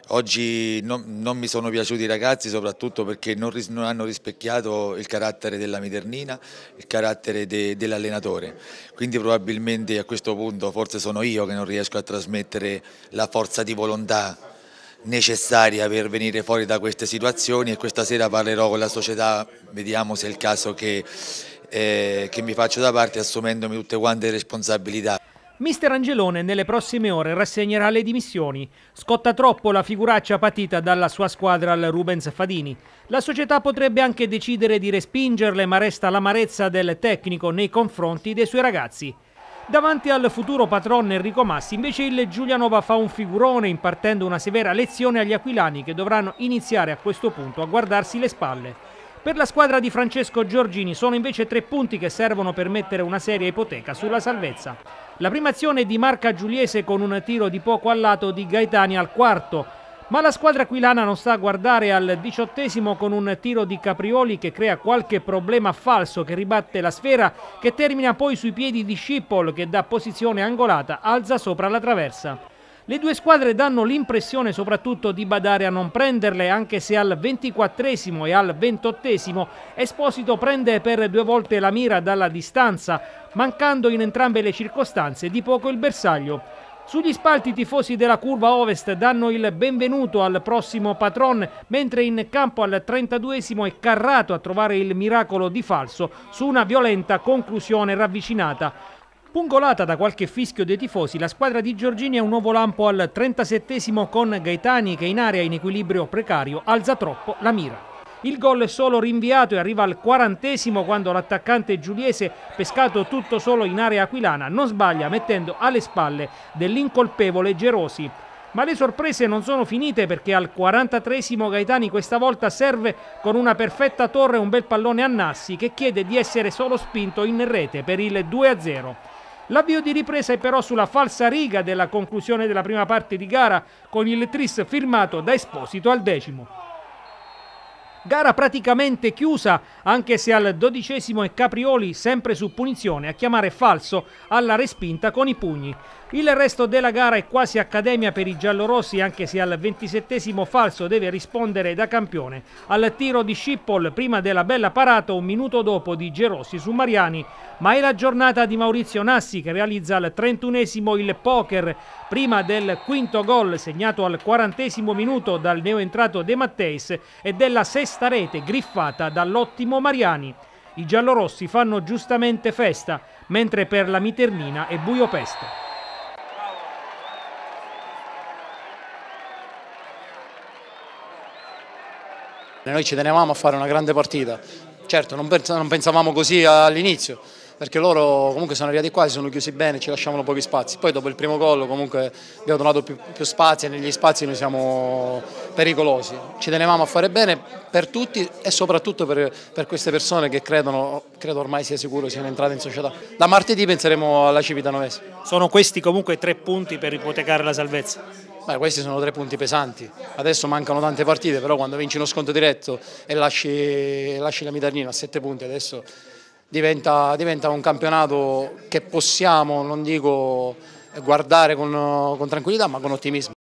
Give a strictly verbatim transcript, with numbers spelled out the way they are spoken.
Oggi non, non mi sono piaciuti i ragazzi, soprattutto perché non, ris non hanno rispecchiato il carattere della Miternina, il carattere de dell'allenatore, quindi probabilmente a questo punto forse sono io che non riesco a trasmettere la forza di volontà necessaria per venire fuori da queste situazioni, e questa sera parlerò con la società, vediamo se è il caso che, eh, che mi faccio da parte assumendomi tutte quante le responsabilità. Mister Angelone nelle prossime ore rassegnerà le dimissioni. Scotta troppo la figuraccia patita dalla sua squadra al Rubens Fadini. La società potrebbe anche decidere di respingerle, ma resta l'amarezza del tecnico nei confronti dei suoi ragazzi. Davanti al futuro patron Enrico Massi, invece, il Giulianova fa un figurone, impartendo una severa lezione agli aquilani, che dovranno iniziare a questo punto a guardarsi le spalle. Per la squadra di Francesco Giorgini sono invece tre punti che servono per mettere una seria ipoteca sulla salvezza. La prima azione è di Marca Giuliese con un tiro di poco al lato di Gaetani al quarto, ma la squadra aquilana non sta a guardare al diciottesimo con un tiro di Caprioli che crea qualche problema falso, che ribatte la sfera, che termina poi sui piedi di Schiphol, che da posizione angolata alza sopra la traversa. Le due squadre danno l'impressione soprattutto di badare a non prenderle, anche se al ventiquattresimo e al ventottesimo Esposito prende per due volte la mira dalla distanza, mancando in entrambe le circostanze di poco il bersaglio. Sugli spalti i tifosi della curva ovest danno il benvenuto al prossimo patron, mentre in campo al trentaduesimo è Carrato a trovare il miracolo di falso su una violenta conclusione ravvicinata. Pungolata da qualche fischio dei tifosi, la squadra di Giorgini ha un nuovo lampo al trentasettesimo con Gaetani che in area in equilibrio precario alza troppo la mira. Il gol è solo rinviato e arriva al quarantesimo quando l'attaccante giuliese, pescato tutto solo in area aquilana, non sbaglia mettendo alle spalle dell'incolpevole Gerosi. Ma le sorprese non sono finite, perché al quarantatreesimo Gaetani questa volta serve con una perfetta torre un bel pallone a Nassi, che chiede di essere solo spinto in rete per il due a zero. L'avvio di ripresa è però sulla falsa riga della conclusione della prima parte di gara, con il tris firmato da Esposito al decimo. Gara praticamente chiusa, anche se al dodicesimo è Caprioli, sempre su punizione, a chiamare falso alla respinta con i pugni. Il resto della gara è quasi accademia per i giallorossi, anche se al ventisettesimo falso deve rispondere da campione al tiro di Schiphol prima della bella parata un minuto dopo di Gerossi su Mariani. Ma è la giornata di Maurizio Nassi, che realizza al trentunesimo il poker prima del quinto gol, segnato al quarantesimo minuto dal neoentrato De Matteis, e della sesta rete griffata dall'ottimo Mariani. I giallorossi fanno giustamente festa, mentre per la Miternina è buio pesto. Noi ci tenevamo a fare una grande partita, certo non, pens non pensavamo così all'inizio, perché loro comunque sono arrivati qua, si sono chiusi bene, ci lasciavano pochi spazi. Poi dopo il primo gol comunque abbiamo donato più, più spazi, e negli spazi noi siamo pericolosi. Ci tenevamo a fare bene per tutti e soprattutto per, per queste persone che credono, credo ormai sia sicuro, siano entrate in società. Da martedì penseremo alla Civitanovese. Sono questi comunque tre punti per ipotecare la salvezza? Beh, questi sono tre punti pesanti, adesso mancano tante partite, però quando vinci uno sconto diretto e lasci, lasci la Miternina a sette punti, adesso diventa, diventa un campionato che possiamo, non dico guardare con, con tranquillità, ma con ottimismo.